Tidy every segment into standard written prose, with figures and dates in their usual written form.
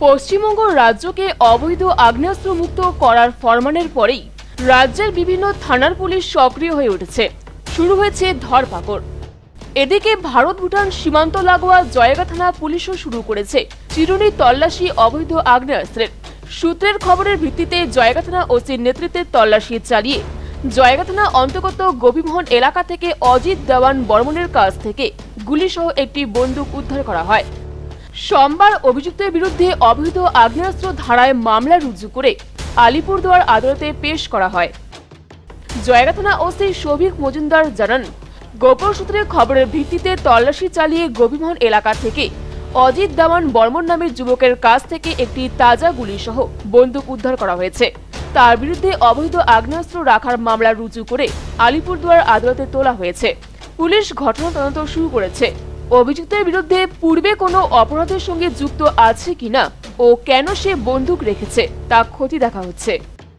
পশ্চিমবঙ্গ রাজ্যকে অবৈধ আগ্নেয়াস্ত্র মুক্ত করার ফরমানের পরেই রাজ্যের বিভিন্ন থানার পুলিশ সক্রিয় হয়ে উঠেছে। শুরু হয়েছে ধরপাকড়। এদিকে ভারত ভুটান সীমান্ত লাগোয়া জয়গা থানা পুলিশও শুরু করেছে চিরুনি তল্লাশি অবৈধ আগ্নেয়াস্ত্রের। সূত্রের খবরের ভিত্তিতে জয়গা থানা ওসির নেতৃত্বে তল্লাশি চালিয়ে জয়গা থানা অন্তর্গত গোপীমোহন এলাকা থেকে অজিত দেওয়ান বর্মনের কাছ থেকে গুলিসহ একটি বন্দুক উদ্ধার করা হয়। সোমবার অভিযুক্তের বিরুদ্ধে অবৈধ আগ্নেয়াস্ত্র ধারায় মামলা রুজু করে আলিপুরদুয়ার আদালতে পেশ করা হয়। জয়গা থানা ওসি শফিক মজুমদার জানান, গোপন সূত্রে খবরের ভিত্তিতে তল্লাশি চালিয়ে গোপীমোহন এলাকা থেকে অজিত দেওয়ান বর্মন নামের যুবকের কাছ থেকে একটি তাজা গুলিসহ বন্দুক উদ্ধার করা হয়েছে। তার বিরুদ্ধে অবৈধ আগ্নেয়াস্ত্র রাখার মামলা রুজু করে আলিপুরদুয়ার আদালতে তোলা হয়েছে। পুলিশ ঘটনা তদন্ত শুরু করেছে। অভিযুক্তের বিরুদ্ধে পূর্বে কোনো অপরাধের সঙ্গে যুক্ত আছে কিনা ও কেন সে বন্দুক রেখেছে তা খতিয়ে দেখা হচ্ছে।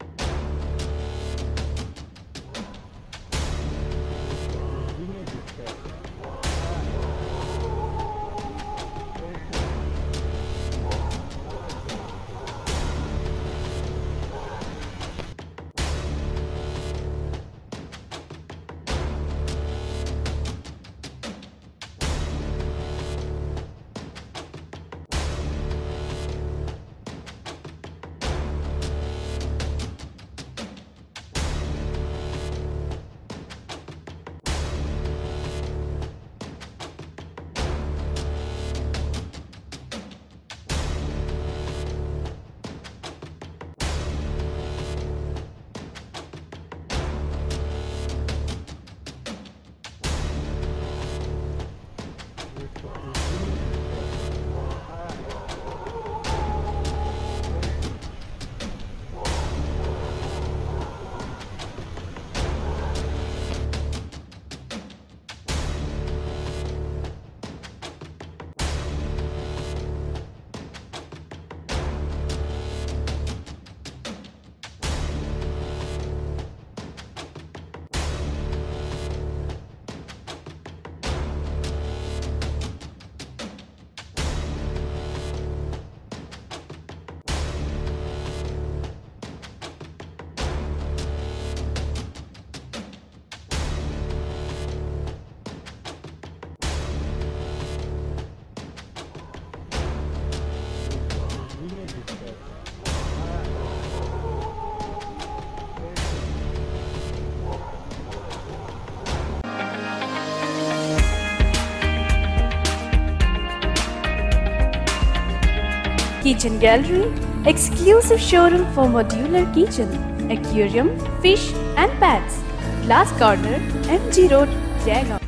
Kitchen Gallery, exclusive showroom for modular kitchen, aquarium, fish and pets. Glass Corner, MG Road, Jaigaon.